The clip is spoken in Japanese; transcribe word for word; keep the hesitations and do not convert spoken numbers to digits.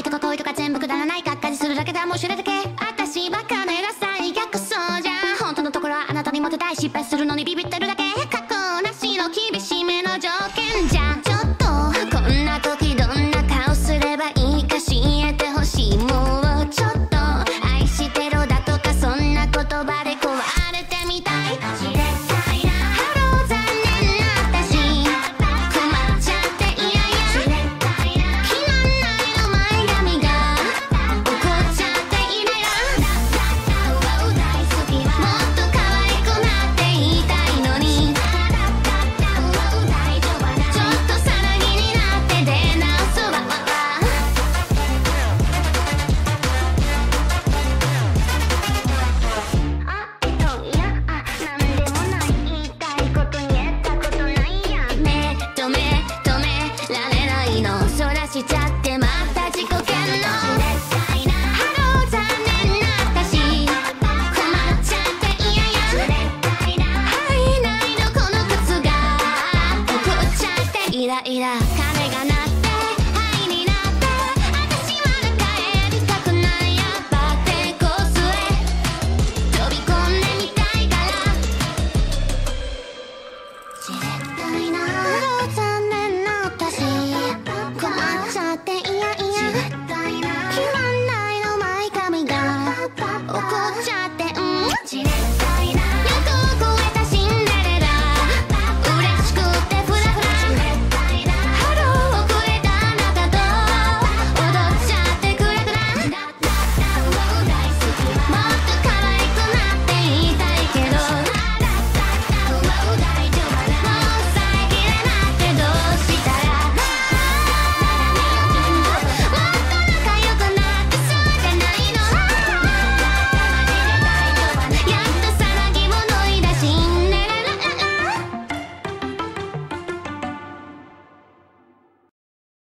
とか恋とか全部くだらないがっかりするだけだもうそれだけ私バカの偉さに逆そうじゃん本当のところはあなたにモテたい失敗するのにビビってるだけ